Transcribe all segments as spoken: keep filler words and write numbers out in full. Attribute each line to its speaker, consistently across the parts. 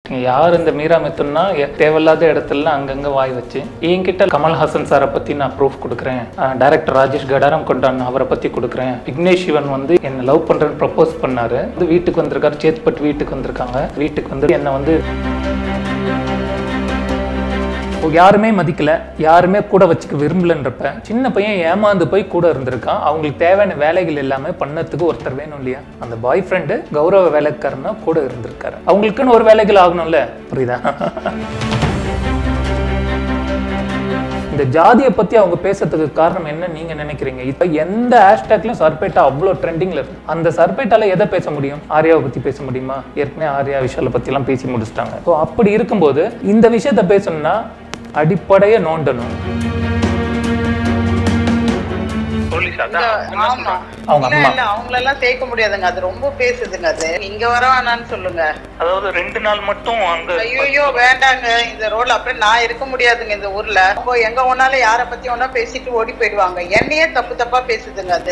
Speaker 1: யார் இந்த மீரா மித்துன்னா தேவையில்லாத இடத்துல அங்கங்கே வாய் வச்சு என்கிட்ட கமல்ஹாசன் சாரை பற்றி நான் ப்ரூஃப் கொடுக்குறேன், டைரக்டர் ராஜேஷ் கடாரம் கொண்டான் அவரை பற்றி கொடுக்குறேன், விக்னேஷ் சிவன் வந்து என்னை லவ் பண்ணுறேன்னு ப்ரப்போஸ் பண்ணாரு, வந்து வீட்டுக்கு வந்திருக்காரு, சேத்பட் வீட்டுக்கு வந்திருக்காங்க, வீட்டுக்கு வந்து என்னை வந்து யாருமே மதிக்கல, யாருமே கூட வச்சுக்க விரும்பலன்றப்ப சின்ன பையன் ஏமாந்து போய் கூட இருந்திருக்கான். அவங்களுக்கு தேவையான வேலைகள் எல்லாமே பண்ணதுக்கு ஒருத்தர் வேணும் இல்லையா? அந்த பாய் ஃப்ரெண்டு கௌரவ வேலைக்காரனா கூட இருந்திருக்காரு. அவங்களுக்குன்னு ஒரு வேலைகள் ஆகணும்ல, புரியுதா? இந்த ஜாதியை பத்தி அவங்க பேசுறதுக்கு காரணம் என்ன நீங்க நினைக்கிறீங்க? இப்ப எந்த ஹேஷ்டேக்லயும் சர்பேட்டா அவ்வளோ ட்ரெண்டிங்ல இருக்கு. அந்த சர்பேட்டால எதை பேச முடியும்? ஆர்யாவை பத்தி பேச முடியுமா? ஏற்கனவே ஆர்யா விஷாலை பத்தி எல்லாம் பேசி முடிச்சிட்டாங்க. ஸோ அப்படி இருக்கும்போது இந்த விஷயத்த பேசணும்னா அடிப்படையை நோண்டணும்.
Speaker 2: அவங்களெல்லாம் சேர்க்க முடியாதுங்க, அது ரொம்ப பேசுதுங்க. அது இங்க வர வேணான்னு சொல்லுங்க.
Speaker 1: அதாவது ரெண்டு நாள் மட்டும் அங்க
Speaker 2: ஐயோ வேண்டாங்க, இந்த ரோட்ல அப்படியே நான் இருக்க முடியாதுங்க. இந்த ஊர்ல எங்க ஒன்னால யார பத்தி ஒன்னா பேசிட்டு ஓடி போயிடுவாங்க. என்னையே தப்பு தப்பா பேசுதுங்க. அது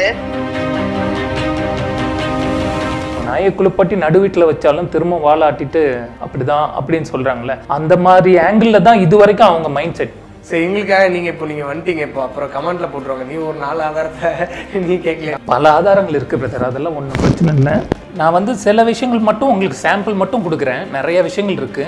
Speaker 1: நாயை குளிப்பாட்டி நடு வீட்டில் வச்சாலும் திரும்ப வாழாட்டிட்டு அப்படிதான் அப்படின்னு சொல்றாங்களே, அந்த மாதிரி ஆங்கிள் தான் இது வரைக்கும் அவங்க மைண்ட் செட்.
Speaker 3: சரி, எங்களுக்காக நீங்க இப்போ நீங்க வந்துட்டீங்க, இப்போ அப்புறம் கமெண்ட்ல போட்டுருவாங்க நீ ஒரு நாலு ஆதாரத்தை நீ கேட்கல.
Speaker 1: பல ஆதாரங்கள் இருக்கு பிரதர், அதெல்லாம் ஒன்றும் பிரச்சனை இல்லை. நான் வந்து சில விஷயங்கள் மட்டும் உங்களுக்கு சாம்பிள் மட்டும் கொடுக்குறேன், நிறைய விஷயங்கள் இருக்கு.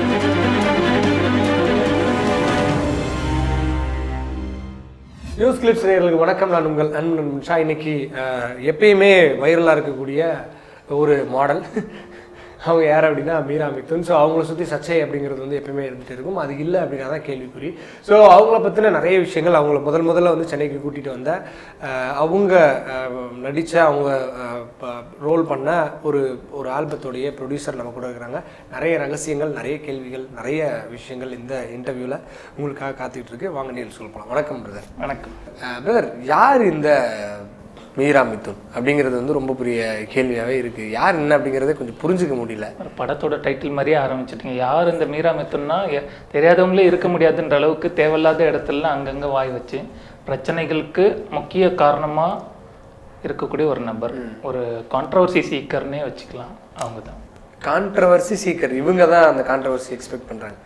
Speaker 3: நியூஸ் கிளிப்ஸ் நேயர்களுக்கு வணக்கம். நான் உங்கள் அன்பன் ஷா. இன்னைக்கு எப்பயுமே வைரலாக இருக்கக்கூடிய ஒரு மாடல் அவங்க யார் அப்படின்னா மீரா மித்துன். ஸோ அவங்கள சுற்றி சர்ச்சை அப்படிங்கிறது வந்து எப்பயுமே இருந்துகிட்டு இருக்கும். அது இல்லை அப்படின்னா தான் கேள்விக்குறி. ஸோ அவங்கள பற்றின நிறைய விஷயங்கள், அவங்கள முதல் முதல்ல வந்து சென்னைக்கு கூட்டிகிட்டு வந்த அவங்க நடித்த அவங்க ரோல் பண்ண ஒரு ஒரு ஆல்பத்தோடைய ப்ரொடியூசர் நம்ம கூட இருக்கிறாங்க. நிறைய ரகசியங்கள், நிறைய கேள்விகள், நிறைய விஷயங்கள் இந்த இன்டர்வியூவில் உங்களுக்காக காத்துக்கிட்டு இருக்கு. வாங்க நேரில் சொல்லலாம். வணக்கம் பிரதர்.
Speaker 1: வணக்கம்
Speaker 3: பிரதர். யார் இந்த மீரா மித்துன் அப்படிங்கிறது வந்து ரொம்ப பெரிய கேள்வியாகவே இருக்குது. யார் என்ன அப்படிங்கிறத கொஞ்சம் புரிஞ்சுக்க முடியல.
Speaker 1: படத்தோட டைட்டில் மாதிரியே ஆரம்பிச்சிட்டிங்க. யார் இந்த மீரா மித்துன்னா தெரியாதவங்களே இருக்க முடியாதுன்ற அளவுக்கு தேவையில்லாத இடத்துல அங்கங்கே வாய் வச்சு பிரச்சனைகளுக்கு முக்கிய காரணமாக இருக்கக்கூடிய ஒரு நபர், ஒரு கான்ட்ரவர்சி சீக்கர்னே வச்சுக்கலாம். அவங்க தான்
Speaker 3: கான்ட்ரவர்சி சீக்கர். இவங்க தான் அந்த கான்ட்ரவர்சி எக்ஸ்பெக்ட் பண்ணுறாங்க.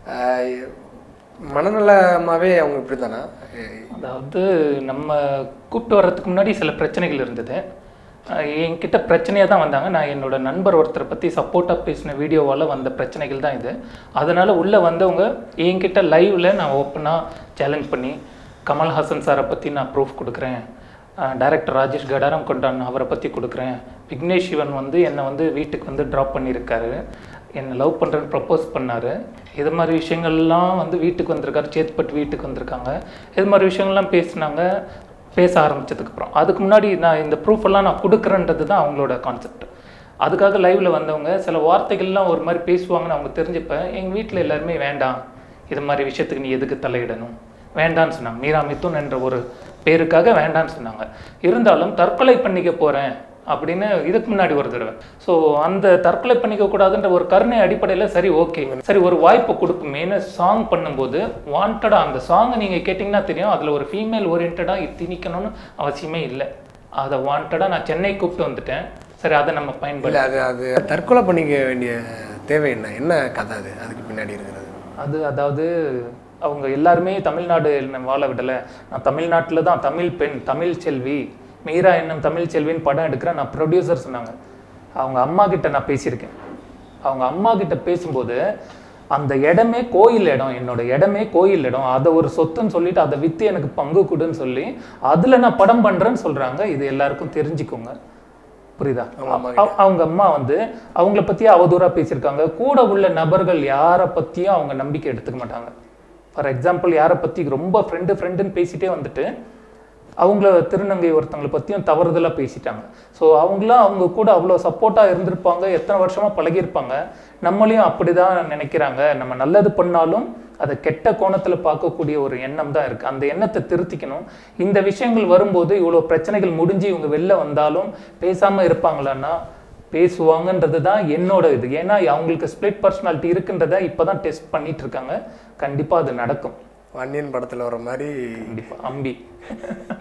Speaker 3: மனநலமாகவே அவங்க இப்படி தானா?
Speaker 1: அதாவது நம்ம கூப்பிட்டு வர்றதுக்கு முன்னாடி சில பிரச்சனைகள் இருந்தது. என்கிட்ட பிரச்சனையாக தான் வந்தாங்க. நான் என்னோட நண்பர் ஒருத்தரை பற்றி சப்போர்ட்டாக பேசின வீடியோவால் வந்த பிரச்சனைகள் தான் இது. அதனால் உள்ளே வந்தவங்க என்கிட்ட லைவில் நான் ஓப்பனாக சேலஞ்ச் பண்ணி கமல்ஹாசன் சாரை பற்றி நான் ப்ரூஃப் கொடுக்குறேன், டைரக்டர் ராஜேஷ் கடாரம் கொண்டான் அவரை பற்றி கொடுக்குறேன், விக்னேஷ் சிவன் வந்து என்னை வந்து வீட்டுக்கு வந்து ட்ராப் பண்ணியிருக்காரு, என்னை லவ் பண்ணுறேன்னு ப்ரப்போஸ் பண்ணார், இது மாதிரி விஷயங்கள்லாம் வந்து வீட்டுக்கு வந்திருக்காரு, சேத்பட் வீட்டுக்கு வந்திருக்காங்க, இது மாதிரி விஷயங்கள்லாம் பேசினாங்க. பேச ஆரம்பித்ததுக்கப்புறம் அதுக்கு முன்னாடி நான் இந்த ப்ரூஃபெல்லாம் நான் கொடுக்குறேன்றது தான் அவங்களோட கான்செப்ட். அதுக்காக லைவில் வந்தவங்க சில வார்த்தைகள்லாம் ஒரு மாதிரி பேசுவாங்கன்னு அவங்க தெரிஞ்சப்போ எங்கள் வீட்டில் எல்லாருமே வேண்டாம், இது மாதிரி விஷயத்துக்கு நீ எதுக்கு தலையிடணும், வேண்டான்னு சொன்னாங்க. மீரா மித்துன் என்ற ஒரு பேருக்காக வேண்டான்னு சொன்னாங்க. இருந்தாலும் தற்கொலை பண்ணிக்க போகிறேன் அப்படின்னு இதுக்கு முன்னாடி ஒரு தடவை. ஸோ அந்த தற்கொலை பண்ணிக்க கூடாதுன்ற ஒரு கருணை அடிப்படையில் சரி ஓகே சரி ஒரு வாய்ப்பு கொடுக்குமேனு சாங் பண்ணும்போது வாண்டடாக அந்த சாங்கை நீங்கள் கேட்டிங்கன்னா தெரியும், அதில் ஒரு ஃபீமேல் ஓரியன்டாக திணிக்கணும்னு அவசியமே இல்லை. அதை வாண்டடாக நான் சென்னை கூப்பிட்டு வந்துட்டேன். சரி, அதை நம்ம பயன்படுத்த.
Speaker 3: அது அது தற்கொலை பண்ணிக்க வேண்டிய தேவை என்ன என்ன கதை அது அதுக்கு பின்னாடி இருக்கிறது?
Speaker 1: அது அதாவது அவங்க எல்லாருமே தமிழ்நாடு வாழ விடலை, நான் தமிழ்நாட்டில் தான் தமிழ் பெண், தமிழ் செல்வி மீரா என்னும் தமிழ் செல்வின்னு படம் எடுக்கிறேன், நான் ப்ரொடியூசர் சொன்னாங்க. அவங்க அம்மா கிட்ட நான் பேசியிருக்கேன். அவங்க அம்மா கிட்ட பேசும்போது அந்த இடமே கோயில் இடம், என்னோட இடமே கோயில் இடம், அதை ஒரு சொத்துன்னு சொல்லிட்டு அதை விற்று எனக்கு பங்கு கொடுன்னு சொல்லி அதில் நான் படம் பண்ணுறேன்னு சொல்கிறாங்க. இது எல்லாருக்கும் தெரிஞ்சுக்கோங்க, புரியுதா? அவங்க அம்மா வந்து அவங்கள பற்றி அவதூறாக பேசியிருக்காங்க. கூட உள்ள நபர்கள் யாரை பற்றியும் அவங்க நம்பிக்கை எடுத்துக்க மாட்டாங்க. ஃபார் எக்ஸாம்பிள், யாரை பற்றி ரொம்ப ஃப்ரெண்டு ஃப்ரெண்டுன்னு பேசிகிட்டே வந்துட்டு அவங்கள திருநங்கை ஒருத்தவங்களை பற்றியும் தவறுதலாக பேசிட்டாங்க. ஸோ அவங்களாம் அவங்க கூட அவ்வளோ சப்போர்ட்டாக இருந்திருப்பாங்க, எத்தனை வருஷமாக பழகியிருப்பாங்க. நம்மளையும் அப்படி தான் நினைக்கிறாங்க. நம்ம நல்லது பண்ணாலும் அதை கெட்ட கோணத்தில் பார்க்கக்கூடிய ஒரு எண்ணம் தான் இருக்குது. அந்த எண்ணத்தை திருத்திக்கணும். இந்த விஷயங்கள் வரும்போது இவ்வளோ பிரச்சனைகள் முடிஞ்சு இவங்க வெளில வந்தாலும் பேசாமல் இருப்பாங்களான்னா பேசுவாங்கன்றது தான் என்னோட இது. ஏன்னா அவங்களுக்கு ஸ்பிளிட் பர்சனாலிட்டி இருக்குன்றதை இப்போ தான் டெஸ்ட் பண்ணிட்டு இருக்காங்க. கண்டிப்பாக அது நடக்கும்.
Speaker 3: வன்னியன் படத்தில் வர மாதிரி
Speaker 1: கண்டிப்பாக அம்பி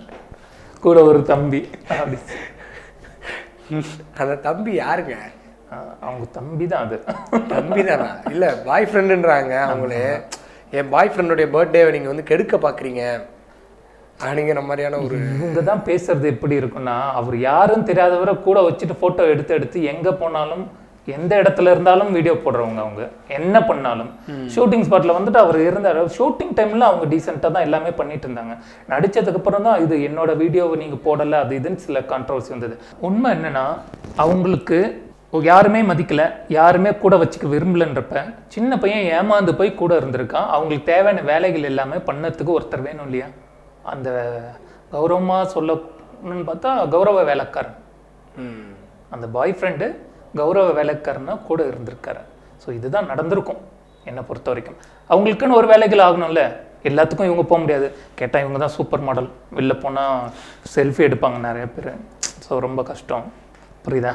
Speaker 1: கூட ஒரு தம்பி.
Speaker 3: அந்த தம்பி யாருங்க?
Speaker 1: அவங்க தம்பி தான். அது
Speaker 3: தம்பி தானா? இல்லை பாய் ஃப்ரெண்டுன்றாங்க அவங்களே. என் பாய் ஃப்ரெண்டுடைய பர்த்டேவை நீங்கள் வந்து கெடுக்க பார்க்குறீங்க அப்படிங்கிற மாதிரியான ஒரு
Speaker 1: இவங்க தான் பேசுறது எப்படி இருக்குன்னா, அவர் யாரும் தெரியாதவரை கூட வச்சுட்டு ஃபோட்டோ எடுத்து எடுத்து எங்கே போனாலும் எந்த இடத்துல இருந்தாலும் வீடியோ போடுறவங்க. அவங்க என்ன பண்ணாலும் ஷூட்டிங் ஸ்பாட்டில் வந்துட்டு அவர் இருந்தார். ஷூட்டிங் டைமில் அவங்க டீசெண்டாக தான் எல்லாமே பண்ணிட்டு இருந்தாங்க. நடித்ததுக்கப்புறம் தான் இது என்னோட வீடியோவை நீங்கள் போடலை அது இதுன்னு சில கான்ட்ரவர்சி வந்தது. உண்மை என்னென்னா, அவங்களுக்கு யாருமே மதிக்கலை, யாருமே கூட வச்சுக்க விரும்பலன்றப்ப சின்ன பையன் ஏமாந்து போய் கூட இருந்திருக்கான். அவங்களுக்கு தேவையான வேலைகள் எல்லாமே பண்ணத்துக்கு ஒருத்தர் வேணும் இல்லையா? அந்த கௌரவமாக சொல்லணும்னு பார்த்தா கௌரவ வேலைக்காரன், அந்த பாய் ஃப்ரெண்டு கௌரவ வேலைக்காரனா கூட இருந்திருக்காரு. ஸோ இதுதான் நடந்திருக்கும் என்னை பொறுத்த வரைக்கும். அவங்களுக்குன்னு ஒரு வேலைகள் ஆகணும்ல, எல்லாத்துக்கும் இவங்க போக முடியாது. கேட்டால் இவங்க தான் சூப்பர் மாடல், வெளில போனால் செல்ஃபி எடுப்பாங்க நிறைய பேர். ஸோ ரொம்ப கஷ்டம், புரியுதா?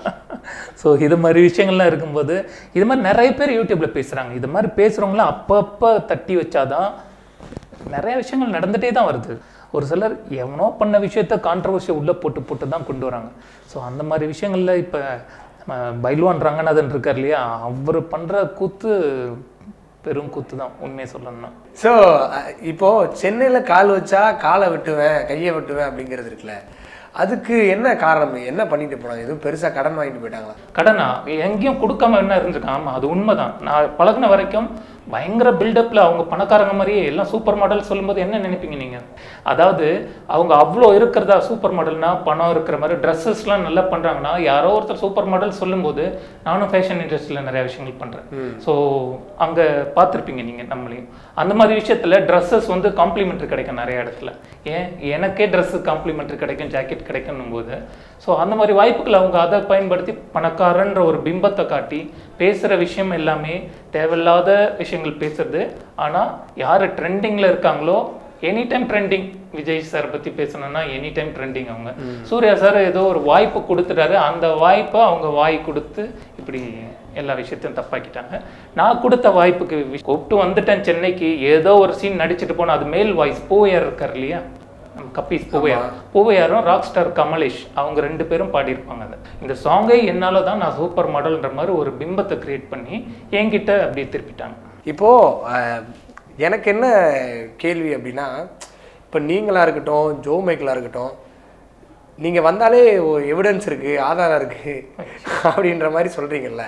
Speaker 1: ஸோ இது மாதிரி விஷயங்கள்லாம் இருக்கும்போது இது மாதிரி நிறைய பேர் யூடியூப்பில் பேசுகிறாங்க. இது மாதிரி பேசுகிறவங்களாம் அப்பப்போ தட்டி வச்சாதான் நிறைய விஷயங்கள் நடந்துகிட்டே தான் வருது. ஒரு சிலர் எவனோ பண்ண விஷயத்த கான்ட்ரவர்சியை உள்ளே போட்டு போட்டு தான் கொண்டு வராங்க. ஸோ அந்த மாதிரி விஷயங்களில் இப்போ பைல்வான் ரங்கநாதன் இருக்கார் இல்லையா, அவர் பண்ணுற கூத்து பெரும் கூத்து தான் உண்மையை சொல்லணும்னா.
Speaker 3: ஸோ இப்போது சென்னையில் கால் வச்சா காலை வெட்டுவேன் கையை வெட்டுவேன் அப்படிங்கிறது இருக்குல்ல, அதுக்கு என்ன காரணம்? என்ன பண்ணிட்டு போனாங்க? எதுவும் பெருசாக கடன் வாங்கிட்டு போயிட்டாங்களா?
Speaker 1: கடனா எங்கேயும் கொடுக்காம என்ன இருந்திருக்கான். ஆமாம், அது உண்மைதான். நான் பழகின வரைக்கும் பயங்கர பில்டப்பில் அவங்க பணக்காரங்க மாதிரியே எல்லாம் சூப்பர் மாடல் சொல்லும்போது என்ன நினைப்பீங்க நீங்கள்? அதாவது அவங்க அவ்வளோ இருக்கிறதா சூப்பர் மாடல்னா பணம் இருக்கிற மாதிரி ட்ரெஸ்ஸஸ்லாம் நல்லா பண்ணுறாங்கன்னா, யாரோ ஒருத்தர் சூப்பர் மாடல் சொல்லும்போது நானும் ஃபேஷன் இண்டஸ்ட்ரியில் நிறைய விஷயங்கள் பண்ணுறேன். ஸோ அங்கே பார்த்துருப்பீங்க நீங்கள் நம்மளையும். அந்த மாதிரி விஷயத்தில் ட்ரெஸ்ஸஸ் வந்து காம்ப்ளிமெண்ட்ரி கிடைக்கும் நிறைய இடத்துல. ஏன் எனக்கே ட்ரெஸ்ஸு காம்ப்ளிமெண்ட்ரி கிடைக்கும், ஜாக்கெட் கிடைக்கணும் போது ஸோ அந்த மாதிரி வாய்ப்புகள் அவங்க அதை பயன்படுத்தி பணக்காரன்ற ஒரு பிம்பத்தை காட்டி பேசுகிற விஷயம் எல்லாமே தேவையில்லாத விஷயங்கள் பேசுறது. ஆனால் யார் ட்ரெண்டிங்கில் இருக்காங்களோ any time trending. Vijay sir பற்றி பேசணும்னா எனி டைம் ட்ரெண்டிங் அவங்க. சூர்யா சார் ஏதோ ஒரு வாய்ப்பு கொடுத்துட்டாரு, அந்த வாய்ப்பை அவங்க வாய் கொடுத்து இப்படி எல்லா விஷயத்தையும் தப்பாக்கிட்டாங்க. நான் கொடுத்த வாய்ப்புக்கு கூப்பிட்டு வந்துட்டேன் சென்னைக்கு, ஏதோ ஒரு சீன் நடிச்சுட்டு போனேன். அது மேல் வாய்ஸ் பூவையார் இருக்கார் இல்லையா, கப்பீஸ் பூவையார், பூவையாரும் ராக் ஸ்டார் கமலேஷ், அவங்க ரெண்டு பேரும் பாடியிருப்பாங்க. அது இந்த சாங்கை என்னால் தான் நான் சூப்பர் மாடல்ன்ற மாதிரி ஒரு பிம்பத்தை கிரியேட் பண்ணி என்கிட்ட அப்படியே திருப்பிட்டாங்க.
Speaker 3: இப்போது எனக்கு என்ன கேள்வி அப்படின்னா, இப்போ நீங்களாக இருக்கட்டும் ஜோ மைக்கலாக இருக்கட்டும், நீங்கள் வந்தாலே எவிடன்ஸ் இருக்குது, ஆதாரம் இருக்குது அப்படின்ற மாதிரி சொல்கிறீங்கல்ல.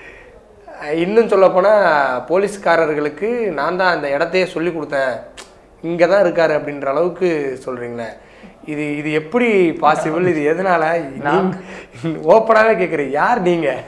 Speaker 3: இன்னும் சொல்லப்போனால் போலீஸ்காரர்களுக்கு நான் தான் அந்த இடத்தையே சொல்லி கொடுத்தேன், இங்கே தான் இருக்காரு அப்படின்ற அளவுக்கு சொல்கிறீங்களே, இது இது எப்படி பாசிபிள்? இது எதனால? நான் ஓப்பனாகவே கேட்குறேன், யார் நீங்கள்?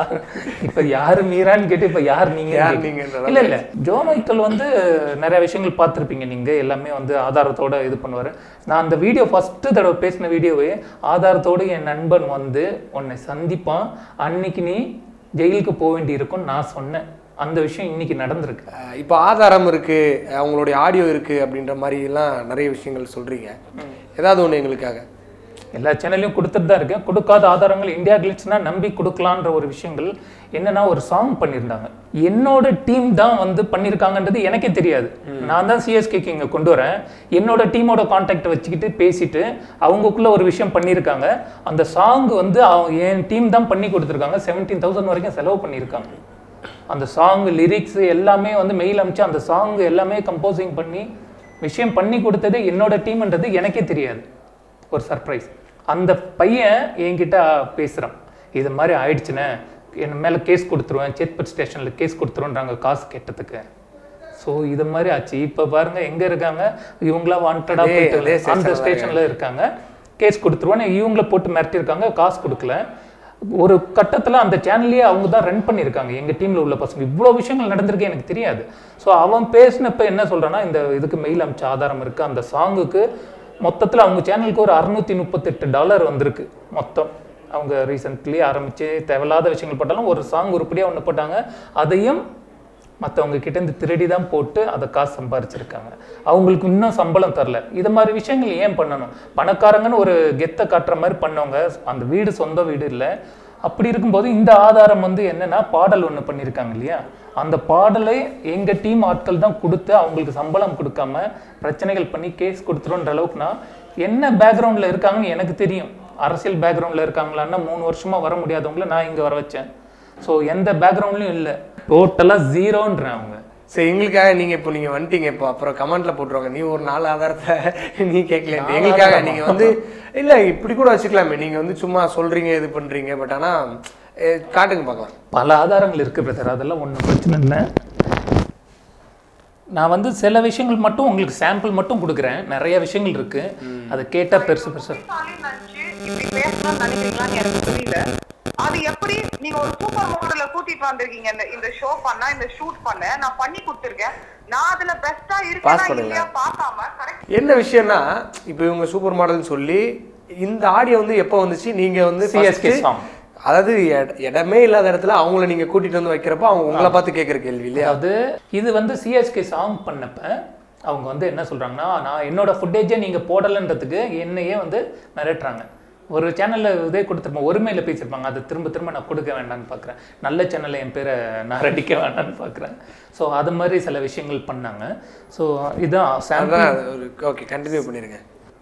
Speaker 1: இப்போ யார் மீரான்னு கேட்டு இப்போ யார் நீங்கள்
Speaker 3: யார் நீங்கள்?
Speaker 1: இல்லை இல்லை ஜோ மைக்கேல் வந்து நிறைய விஷயங்கள் பார்த்துருப்பீங்க நீங்கள், எல்லாமே வந்து ஆதாரத்தோடு இது பண்ணுவார். நான் அந்த வீடியோ ஃபஸ்ட்டு தடவை பேசின வீடியோவே ஆதாரத்தோடு என் நண்பன் வந்து உன்னை சந்திப்பான், அன்னைக்கு நீ ஜெயிலுக்கு போக வேண்டி இருக்கும்னு நான் சொன்னேன். அந்த விஷயம் இன்னைக்கு நடந்திருக்கு.
Speaker 3: இப்போ ஆதாரம் இருக்கு, அவங்களுடைய ஆடியோ இருக்கு அப்படின்ற மாதிரி எல்லாம் நிறைய விஷயங்கள் சொல்றீங்க. ஏதாவது ஒன்று எங்களுக்காக?
Speaker 1: எல்லா சேனல்லையும் கொடுத்துட்டு தான் இருக்கேன். கொடுக்காத ஆதாரங்கள் இந்தியா கிளிட்ஸ்னா நம்பி கொடுக்கலான்ற ஒரு விஷயங்கள் என்னன்னா, ஒரு சாங் பண்ணியிருந்தாங்க, என்னோட டீம் தான் வந்து பண்ணியிருக்காங்கன்றது எனக்கே தெரியாது. நான் தான் சிஎஸ்கேக்கு இங்கே கொண்டு வரேன், என்னோட டீமோட கான்டாக்ட் வச்சுக்கிட்டு பேசிட்டு அவங்களுக்குள்ள ஒரு விஷயம் பண்ணியிருக்காங்க. அந்த சாங் வந்து என் டீம் தான் பண்ணி கொடுத்துருக்காங்க. செவன்டீன் தௌசண்ட் வரைக்கும் செலவு பண்ணியிருக்காங்க. அந்த சாங் லிரிக்ஸ் எல்லாமே வந்து மெயில் அனுப்பிச்சு அந்த சாங் எல்லாமே கம்போசிங் பண்ணி விஷயம் பண்ணி கொடுத்தது என்னோட டீம்ன்றது எனக்கே தெரியாது. ஒரு சர்ப்ரைஸ். அந்த பையன் என்கிட்ட பேசுகிறான், இது மாதிரி ஆயிடுச்சுன்னு, என் மேலே கேஸ் கொடுத்துருவேன், சேத்பட் ஸ்டேஷனில் கேஸ் கொடுத்துருவோன்றாங்க காசு கேட்டதுக்கு. ஸோ இது மாதிரி ஆச்சு. இப்போ பாருங்க எங்கே இருக்காங்க இவங்களா, வாண்டடாக போயிட்டு அந்த ஸ்டேஷனில் இருக்காங்க, கேஸ் கொடுத்துருவோன்னு இவங்கள போட்டு மிரட்டியிருக்காங்க, காசு கொடுக்கல. ஒரு கட்டத்தில் அந்த சேனல்லையே அவங்க தான் ரன் பண்ணியிருக்காங்க, எங்கள் டீமில் உள்ள பசங்க. இவ்வளோ விஷயங்கள் நடந்திருக்கு எனக்கு தெரியாது. ஸோ அவன் பேசினப்ப என்ன சொல்கிறான்னா, இந்த இதுக்கு மெயில் அமிச்ச ஆதாரம் இருக்குது, அந்த சாங்குக்கு மொத்தத்தில் அவங்க சேனலுக்கு ஒரு அறுநூற்றி முப்பத்தெட்டு டாலர் வந்திருக்கு மொத்தம். அவங்க ரீசெண்ட்லி ஆரம்பித்து தேவையில்லாத விஷயங்கள் போட்டாலும் ஒரு சாங் உருப்படியாக ஒன்று போட்டாங்க, அதையும் மற்றவங்க கிட்டேருந்து திருடி தான் போட்டு அதை காசு சம்பாரிச்சிருக்காங்க. அவங்களுக்கு இன்னும் சம்பளம் தரல. இது மாதிரி விஷயங்கள் ஏன் பண்ணணும்? பணக்காரங்கன்னு ஒரு கெத்தை காட்டுற மாதிரி பண்ணவங்க, அந்த வீடு சொந்த வீடு இல்லை. அப்படி இருக்கும்போது இந்த ஆதாரம் வந்து என்னன்னா, பாடல் ஒன்று பண்ணியிருக்காங்க இல்லையா, அந்த பாடலை எங்கள் டீம் ஆட்கள் தான் கொடுத்து அவங்களுக்கு சம்பளம் கொடுக்காம பிரச்சனைகள் பண்ணி கேஸ் கொடுத்துருன்ற அளவுக்குனா என்ன பேக்ரவுண்டில் இருக்காங்கன்னு எனக்கு தெரியும். அரசியல் பேக்ரவுண்டில் இருக்காங்களான்னா மூணு வருஷமாக வர முடியாதவங்கள நான் இங்கே வர வச்சேன். ஸோ எந்த பேக்ரவுண்ட்லையும் இல்லை, டோட்டலாக ஜீரோன்றேன் அவங்க.
Speaker 3: சரி, எங்களுக்காக நீங்கள் இப்போ நீங்கள் வந்துட்டீங்க, இப்போ அப்புறம் கமெண்ட்டில் போட்டுருவாங்க நீ ஒரு நாலு ஆதாரத்தை நீ கேட்கல. எங்களுக்காக நீங்கள் வந்து இல்லை இப்படி கூட வச்சுக்கலாமே, நீங்கள் வந்து சும்மா சொல்கிறீங்க இது பண்ணுறீங்க, பட் ஆனால் காட்டுங்க பார்க்கலாம்.
Speaker 1: பல ஆதாரங்கள் இருக்குது பிரதர், அதெல்லாம் ஒன்றும் பிரச்சனை இல்லை. நான் வந்து சில விஷயங்கள் மட்டும் உங்களுக்கு சாம்பிள் மட்டும் கொடுக்குறேன், நிறைய விஷயங்கள் இருக்கு, அதை கேட்டால் பெருசு பெருசு.
Speaker 2: அது எப்படி நீங்க ஒரு சூப்பர் மாடல கூட்டிட்டு வந்திருக்கீங்க, இந்த இந்த ஷோ பண்ணா இந்த ஷூட் பண்ண நான் பண்ணி கொடுத்துருக்கேன், நான் அதுல பெஸ்டா இருக்கேன் பார்க்காம கரெக்ட்.
Speaker 3: என்ன விஷயம்னா இப்போ இவங்க சூப்பர் மாடல்னு சொல்லி இந்த ஆடியோ வந்து எப்போ வந்துச்சு, நீங்க வந்து
Speaker 1: சிஎஸ்கே சாங்,
Speaker 3: அதாவது இடமே இல்லாத இடத்துல அவங்கள நீங்க கூட்டிட்டு வந்து வைக்கிறப்ப அவங்க உங்களை பார்த்து கேட்குற கேள்வி இல்லையா?
Speaker 1: அதாவது இது வந்து சிஎஸ்கே சாங் பண்ணப்ப அவங்க வந்து என்ன சொல்றாங்கன்னா, நான் என்னோட ஃபுட்டேஜை நீங்க போடலைன்றதுக்கு என்னையே வந்து மிரட்டுறாங்க. ஒரு சேனலில் இதே கொடுத்துருப்போம், ஒருமையில் பேசியிருப்பாங்க, அதை திரும்ப திரும்ப நான் கொடுக்க வேண்டாம்னு பார்க்குறேன், நல்ல சேனலில் என் பேரை நான் அடிக்க வேண்டாம்னு பார்க்குறேன். ஸோ அது மாதிரி சில விஷயங்கள் பண்ணாங்க. ஸோ இதுதான் சாம்பிள்.
Speaker 3: ஓகே, கண்டினியூ பண்ணிடுங்க.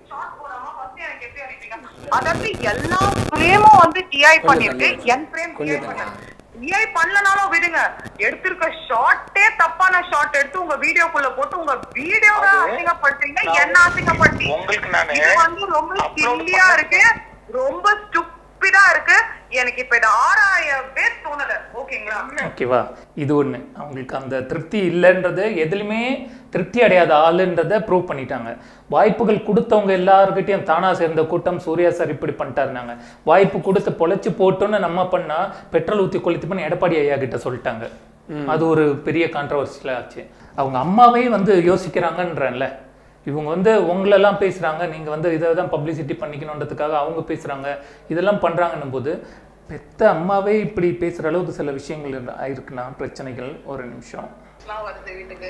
Speaker 2: அதாவது எல்லா ஃப்ரேமும் வந்து டிஐ பண்ணிருக்கு, என் ஃப்ரேம் டிஐ பண்ணல, டிஐ பண்ணலனாலும் விடுங்க, எடுத்திருக்க ஷார்ட்டே தப்பான ஷார்ட் எடுத்து உங்க வீடியோக்குள்ள போட்டு உங்க வீடியோவை அசிங்கப்படுத்துறீங்க, என்ன அசிங்கப்படுத்தி. இது வந்து ரொம்ப சில்லியா இருக்கு, ரொம்ப ஸ்டூபிடா இருக்கு. எனக்கு இப்ப இது ஆறாயிரவே தோணல. ஓகேங்களா?
Speaker 1: ஓகேவா? இது ஒண்ணு, அவங்களுக்கு அந்த திருப்தி இல்லைன்றது, எதுலையுமே திருப்தி அடையாத ஆளுன்றதை ப்ரூவ் பண்ணிட்டாங்க. வாய்ப்புகள் கொடுத்தவங்க எல்லாருக்கிட்டையும் தானா சேர்ந்த கூட்டம் சூர்யா சார் இப்படி பண்ணிட்டாருனாங்க, வாய்ப்பு கொடுத்து பொழைச்சி போட்டோன்னு நம்ம பண்ணா பெட்ரோல் ஊற்றி கொளுத்தி பண்ணி எடப்பாடி ஐயா கிட்ட சொல்லிட்டாங்க. அது ஒரு பெரிய கான்ட்ரவர்சியில் ஆச்சு. அவங்க அம்மாவே வந்து யோசிக்கிறாங்கன்றல, இவங்க வந்து உங்களெல்லாம் பேசுகிறாங்க, நீங்கள் வந்து இதை தான் பப்ளிசிட்டி பண்ணிக்கணுன்றதுக்காக அவங்க பேசுகிறாங்க, இதெல்லாம் பண்ணுறாங்கன்னும் போது பெத்த அம்மாவே இப்படி பேசுகிற அளவுக்கு சில விஷயங்கள் இருக்குன்னா பிரச்சனைகள். ஒரு நிமிஷம்,
Speaker 2: வருது வீட்டுக்கு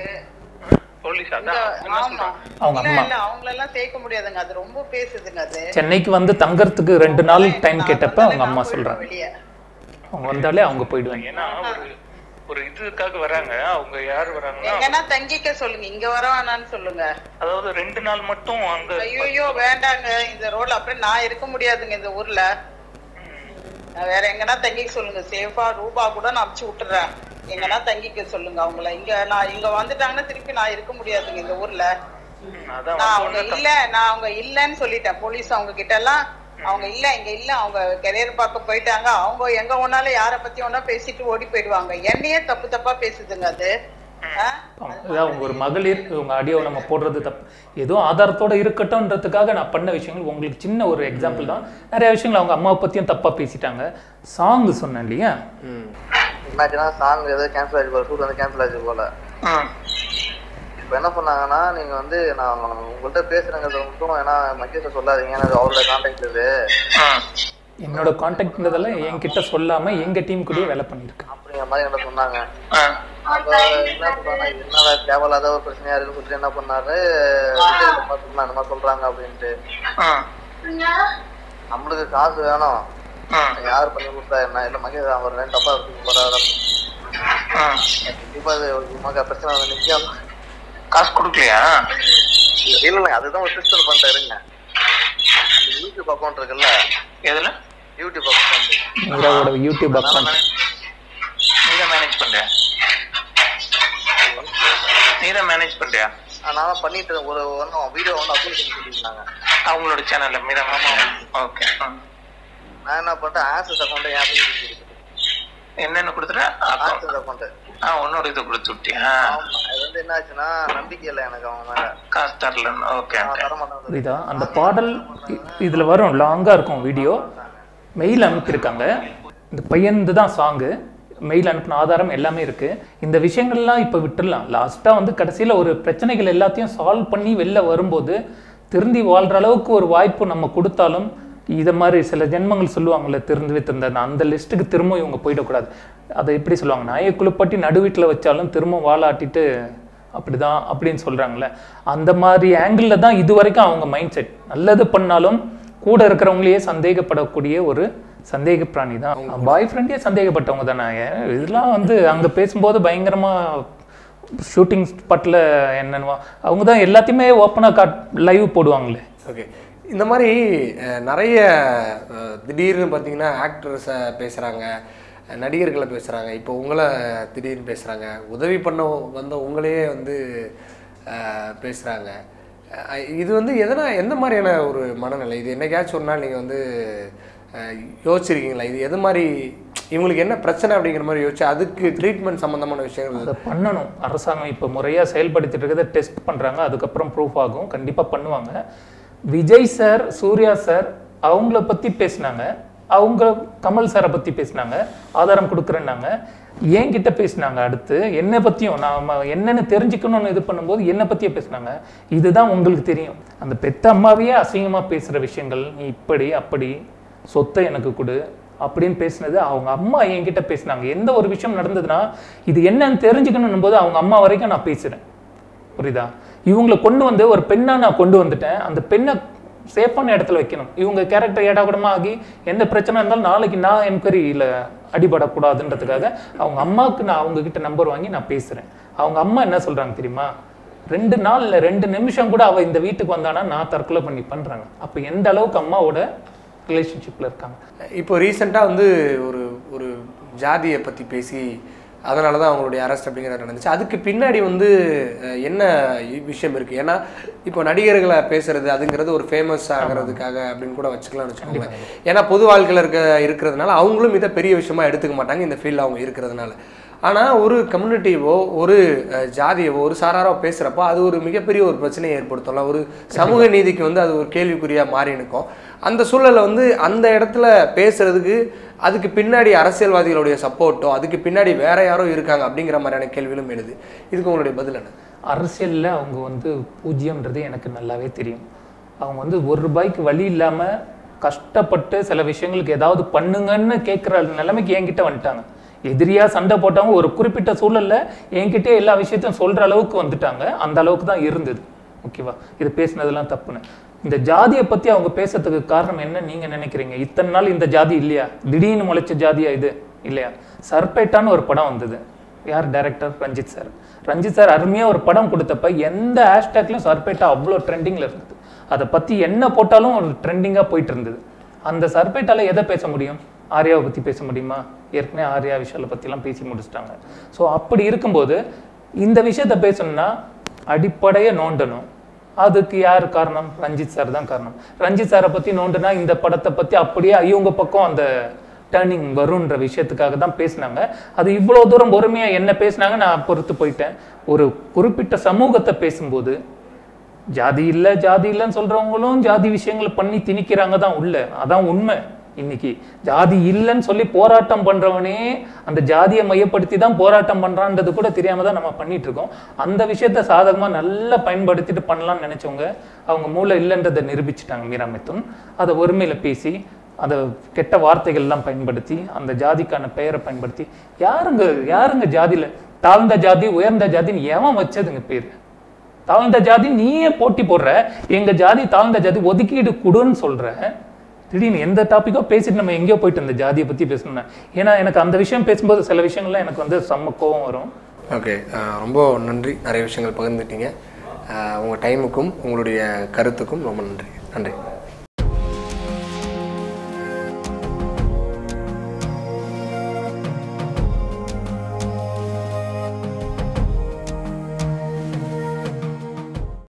Speaker 1: சென்னைக்கு வந்து தங்கறதுக்கு ரெண்டு நாள் டைம் கேட்டப்ப அவங்க அம்மா சொல்றாங்க, அவங்க வந்தாலே அவங்க போயிடுவாங்க. ஏன்னா ஒரு இதுக்காக வராங்க. அவங்க யார் வராங்க,
Speaker 2: எங்கன்னா தங்கிக்க சொல்லுங்க, இங்க வர வேணான்னு சொல்லுங்க.
Speaker 1: அதாவது ரெண்டு நாள் மட்டும் அங்க.
Speaker 2: ஐயோ வேண்டாங்க, இந்த ரோட்ல அப்படியே நான் இருக்க முடியாதுங்க இந்த ஊர்ல. வேற எங்கன்னா தங்கிக்க சொல்லுங்க, சேஃபா ரூபா கூட நான் அமுச்சு விட்டுறேன், எங்கன்னா தங்கிக்க சொல்லுங்க அவங்கள. இங்க நான் இங்க வந்துட்டாங்கன்னா திருப்பி நான் இருக்க முடியாதுங்க இந்த ஊர்ல. நான் அவங்க இல்ல நான் அவங்க இல்லன்னு சொல்லிட்டேன் போலீஸ் அவங்க கிட்ட எல்லாம். அவங்க இல்ல இங்க இல்ல, அவங்க கெரியர் பார்க்க போயிட்டாங்க. அவங்க எங்க ஒன்னால யார பத்தி ஒன்னா பேசிட்டு ஓடி போயிடுவாங்க. என்னையே தப்பு தப்பா பேசுதுங்க அது.
Speaker 1: அவங்க ஒரு மகளிர், உங்க ஆடியோ நம்ம போடுறது தப்பு, ஏதோ ஆதாரத்தோட இருக்கட்டும்ன்றதுக்காக நான் பண்ண விஷயங்கள் உங்களுக்கு சின்ன ஒரு எக்ஸாம்பிள் தான். நிறைய விஷயங்கள் அவங்க அம்மாவை பத்தியும் தப்பா பேசிட்டாங்க. சாங் சொன்னேன் இல்லையா,
Speaker 4: சாங் ஏதோ கேன்சல் ஆயிடுச்சு போல, ஷூட் வந்து கேன்சல் ஆயிடுச்சு போல. இப்போ என்ன பண்ணாங்கன்னா, நீங்க வந்து நான் உங்கள்கிட்ட பேசுறேங்கிறத மட்டும் ஏன்னா மகேஷை சொல்லாதீங்க, ஏன்னா அவரோட கான்டாக்ட் இது,
Speaker 1: என்னோட கான்டாக்ட்ன்றதெல்லாம் என்கிட்ட சொல்லாம எங்க டீம் கூடயே வேலை பண்ணிருக்கேன்
Speaker 4: அப்படிங்கிற மாதிரி என்ன சொன்னாங்க. அப்போ என்ன சொல்றாங்க, என்னடா தேவையில்லாத ஒரு பிரச்சனையா இருக்குன்னு சொல்லிட்டு என்ன பண்ணாரு, இந்த மாதிரி சொல்றாங்க அப்படின்ட்டு. நம்மளுக்கு காசு வேணும், யாரு பண்ணி கொடுத்தா என்ன, இல்ல மகேஷ் அவர் ரெண்டு தப்பா போறாரு, கண்டிப்பா அது மக பிரச்சனை வந்து நிக்காம
Speaker 1: காசு கொடுக்கலையா?
Speaker 4: இல்ல இல்ல, அதுதான் ஒரு சிஸ்டம் பண்ணிட்டாருங்க. யூடியூப் அக்கௌண்ட் இருக்குல்ல, எதுல யூடியூப் அக்கௌண்ட்,
Speaker 1: யூடியூப் அக்கௌண்ட் நீ தான் மேனேஜ் பண்றியா? நீ தான் மேனேஜ் பண்றியா?
Speaker 4: நான் பண்ணிட்டு ஒரு ஒன்றும் வீடியோ வந்து அப்லோட் பண்ணி சொல்லியிருந்தாங்க
Speaker 1: அவங்களோட சேனல்ல. மீரா ஓகே,
Speaker 4: நான் என்ன பண்ணிட்டேன், ஆக்சஸ் அக்கௌண்ட் ஏன் அப்படின்னு
Speaker 1: என்னென்ன கொடுத்துட்டேன்,
Speaker 4: ஆக்சஸ் அக்கௌண்ட்
Speaker 1: ஆ உன்னோட இதை கொடுத்து விட்டியா?
Speaker 4: அது வந்து என்ன ஆச்சுன்னா, நம்பிக்கை இல்லை எனக்கு அவங்க மேல,
Speaker 1: காசு தரல. ஓகே, புரியுதா? அந்த பாடல் இதுல வரும், லாங்கா இருக்கும் வீடியோ, மெயில் அனுப்பியிருக்காங்க. இந்த பையன் தான் சாங்கு, மெயில் அனுப்பின ஆதாரம் எல்லாமே இருக்கு. இந்த விஷயங்கள்லாம் இப்போ விட்டுடலாம். லாஸ்டா வந்து கடைசியில ஒரு பிரச்சனைகள் எல்லாத்தையும் சால்வ் பண்ணி வெளில வரும்போது திருந்தி வாழ்ற அளவுக்கு ஒரு வாய்ப்பு நம்ம கொடுத்தாலும், இதை மாதிரி சில ஜென்மங்கள் சொல்லுவாங்கள்ல, திருந்தவே திருந்த, அந்த லிஸ்ட்டுக்கு திரும்ப இவங்க போயிடக்கூடாது. அதை எப்படி சொல்லுவாங்க, நாயை குளிப்பாட்டி நடு வீட்டில் வச்சாலும் திரும்ப வாழாட்டிட்டு அப்படிதான் அப்படின்னு சொல்கிறாங்களே, அந்த மாதிரி ஆங்கிளில் தான் இது வரைக்கும் அவங்க மைண்ட் செட். நல்லது பண்ணாலும் கூட இருக்கிறவங்களையே சந்தேகப்படக்கூடிய ஒரு சந்தேக பிராணி தான். பாய் ஃப்ரெண்டே சந்தேகப்பட்டவங்க தானே. இதெல்லாம் வந்து அங்கே பேசும்போது பயங்கரமாக ஷூட்டிங் ஸ்பாட்டில் என்னென்னுவா அவங்க தான் எல்லாத்தையுமே ஓப்பனாக காட் லைவ் போடுவாங்களே.
Speaker 3: ஓகே, இந்த மாதிரி நிறைய திடீர்னு பார்த்தீங்கன்னா ஆக்டர்ஸை பேசுகிறாங்க, நடிகர்களை பேசுகிறாங்க, இப்போ உங்களை திடீர்னு பேசுகிறாங்க, உதவி பண்ண வந்த உங்களையே வந்து பேசுகிறாங்க. இது வந்து எதனா எந்த மாதிரியான ஒரு மனநிலை? இது என்னைக்காச்சும் ஒரு நாள் நீங்கள் வந்து யோசிச்சிருக்கீங்களா? இது எது மாதிரி இவங்களுக்கு என்ன பிரச்சனை அப்படிங்கிற மாதிரி யோசிச்சு அதுக்கு ட்ரீட்மெண்ட் சம்மந்தமான விஷயங்கள்
Speaker 1: அதை பண்ணணும். அரசாங்கம் இப்போ முறையாக செயல்படுத்திட்டு இருக்கிறத டெஸ்ட் பண்ணுறாங்க, அதுக்கப்புறம் ப்ரூஃப் ஆகும், கண்டிப்பாக பண்ணுவாங்க. விஜய் சார், சூர்யா சார் அவங்கள பற்றி பேசினாங்க, அவங்க கமல் சாரை பற்றி பேசினாங்க, ஆதாரம் கொடுக்குறேன்னாங்க. என்கிட்ட பேசினாங்க, அடுத்து என்னை பற்றியும் நான் என்னென்னு தெரிஞ்சுக்கணும்னு இது பண்ணும்போது என்னை பற்றியே பேசினாங்க. இதுதான் உங்களுக்கு தெரியும், அந்த பெத்த அம்மாவையே அசிங்கமாக பேசுகிற விஷயங்கள், நீ இப்படி அப்படி சொத்தை எனக்கு கொடு அப்படின்னு பேசினது அவங்க அம்மா என்கிட்ட பேசினாங்க. எந்த ஒரு விஷயம் நடந்ததுன்னா இது என்னன்னு தெரிஞ்சுக்கணும் போது அவங்க அம்மா வரைக்கும் நான் பேசுகிறேன். புரியுதா? இவங்களை கொண்டு வந்து ஒரு பெண்ணை நான் கொண்டு வந்துட்டேன், அந்த பெண்ணை சேஃபான இடத்துல வைக்கணும். இவங்க கேரக்டர் ஏடாகூடமாக ஆகி எந்த பிரச்சனை இருந்தாலும் நாளைக்கு நான் என்கொயரியில் அடிபடக்கூடாதுன்றதுக்காக அவங்க அம்மாவுக்கு நான் அவங்க கிட்ட நம்பர் வாங்கி நான் பேசுகிறேன். அவங்க அம்மா என்ன சொல்கிறாங்க தெரியுமா? ரெண்டு நாள் இல்லை ரெண்டு நிமிஷம் கூட அவள் இந்த வீட்டுக்கு வந்தானா நான் தற்கொலை பண்ணி பண்ணுறாங்க. அப்போ எந்த அளவுக்கு அம்மாவோட ரிலேஷன்ஷிப்பில் இருக்காங்க.
Speaker 3: இப்போ ரீசெண்டாக வந்து ஒரு ஒரு ஜாதியை பற்றி பேசி அதனால தான் அவங்களுடைய அரெஸ்ட் அப்படிங்கிறது நடந்துச்சு. அதுக்கு பின்னாடி வந்து என்ன விஷயம் இருக்குது? ஏன்னா இப்போ நடிகர்களை பேசுறது அதுங்கிறது ஒரு ஃபேமஸ் ஆகிறதுக்காக அப்படின்னு கூட வச்சுக்கலாம்னு வச்சுக்கோங்களேன். ஏன்னா பொது வாழ்க்கையில் இருக்க இருக்கிறதுனால அவங்களும் இதை பெரிய விஷயமா எடுத்துக்க மாட்டாங்க இந்த ஃபீல்டில் அவங்க இருக்கிறதுனால. ஆனால் ஒரு கம்யூனிட்டிவோ ஒரு ஜாதியவோ ஒரு சாராரோ பேசுகிறப்போ அது ஒரு மிகப்பெரிய ஒரு பிரச்சனையை ஏற்படுத்தல, ஒரு சமூக நீதிக்கு வந்து அது ஒரு கேள்விக்குறியாக மாறி நிற்கும். அந்த சூழலை வந்து அந்த இடத்துல பேசுறதுக்கு அதுக்கு பின்னாடி அரசியல்வாதிகளுடைய சப்போர்ட்டோ அதுக்கு பின்னாடி வேற யாரோ இருக்காங்க அப்படிங்கிற மாதிரியான கேள்விகளும் எழுது. இதுக்கு உங்களுடைய பதில் என்ன?
Speaker 1: அரசியலில் அவங்க வந்து பூஜ்ஜியம்ன்றது எனக்கு நல்லாவே தெரியும். அவங்க வந்து ஒரு ரூபாய்க்கு வழி இல்லாமல் கஷ்டப்பட்டு சில விஷயங்களுக்கு ஏதாவது பண்ணுங்கன்னு கேட்குற நிலைமைக்கு என்கிட்ட வந்துட்டாங்க. எதிரியாக சண்டை போட்டவங்க ஒரு குறிப்பிட்ட சூழலில் என்கிட்டே எல்லா விஷயத்தையும் சொல்கிற அளவுக்கு வந்துட்டாங்க. அந்த அளவுக்கு தான் இருந்தது. ஓகேவா? இது பேசினதெல்லாம் தப்புன்னு. இந்த ஜாதியை பற்றி அவங்க பேசுறதுக்கு காரணம் என்ன நீங்கள் நினைக்கிறீங்க? இத்தனை நாள் இந்த ஜாதி இல்லையா? திடீர்னு முளைச்ச ஜாதியா இது இல்லையா? சர்பேட்டான்னு ஒரு படம் வந்தது. யார் director? Ranjith sir. Ranjith sir அருமையாக ஒரு படம் கொடுத்தப்ப எந்த ஹேஷ்டேக்லையும் சர்பேட்டா அவ்வளோ ட்ரெண்டிங்கில் இருந்தது. அதை பற்றி என்ன போட்டாலும் ஒரு ட்ரெண்டிங்காக போயிட்டு இருந்தது. அந்த சர்பேட்டால எதை பேச முடியும்? ஆர்யாவை பற்றி பேச முடியுமா? ஏற்கனவே ஆர்யா விஷாலை பற்றிலாம் பேசி முடிச்சிட்டாங்க. ஸோ அப்படி இருக்கும்போது இந்த விஷயத்த பேசணும்னா அடிப்படையை நோண்டணும். அதுக்கு யார் காரணம்? ரஞ்சித் சார் தான் காரணம். ரஞ்சித் சாரை பற்றி நோண்டுனா இந்த படத்தை பற்றி அப்படியே இவங்க பக்கம் அந்த டேர்னிங் வரும்ன்ற விஷயத்துக்காக தான் பேசினாங்க. அது இவ்வளோ தூரம் பொறுமையாக என்ன பேசினாங்க நான் பொறுத்து போயிட்டேன். ஒரு குறிப்பிட்ட சமூகத்தை பேசும்போது ஜாதி இல்லை ஜாதி இல்லைன்னு சொல்கிறவங்களும் ஜாதி விஷயங்களை பண்ணி திணிக்கிறாங்க தான் உள்ள. அதான் உண்மை. இன்னைக்கு ஜாதி இல்லைன்னு சொல்லி போராட்டம் பண்றவனே அந்த ஜாதியை மையப்படுத்தி தான் போராட்டம் பண்றான்றது கூட தெரியாம தான் நம்ம பண்ணிட்டு இருக்கோம். அந்த விஷயத்த சாதகமா நல்லா பயன்படுத்திட்டு பண்ணலாம்னு நினைச்சவங்க அவங்க மூளை இல்லைன்றதை நிரூபிச்சுட்டாங்க மீரா மிதுன். அதை ஒருமையில பேசி அதை கெட்ட வார்த்தைகள்லாம் பயன்படுத்தி அந்த ஜாதிக்கான பெயரை பயன்படுத்தி யாருங்க யாருங்க ஜாதியில தாழ்ந்த ஜாதி உயர்ந்த ஜாதின்னு ஏன் வச்சதுங்க பேரு? தாழ்ந்த ஜாதி நீயே போட்டி போடுற, எங்க ஜாதி தாழ்ந்த ஜாதி ஒதுக்கீடு கொடுன்னு சொல்ற. திடீர்னு எந்த டாப்பிக்கோ பேசிட்டு நம்ம எங்கேயோ போயிட்டு இந்த ஜாதியை பற்றி பேசணும்னா, ஏன்னா எனக்கு அந்த விஷயம் பேசும்போது சில விஷயங்கள்லாம் எனக்கு வந்து செம்ம கோவம் வரும்.
Speaker 3: ஓகே, ரொம்ப நன்றி. நிறைய விஷயங்கள் பகிர்ந்துட்டீங்க. உங்கள் டைமுக்கும் உங்களுடைய கருத்துக்கும் ரொம்ப நன்றி. நன்றி.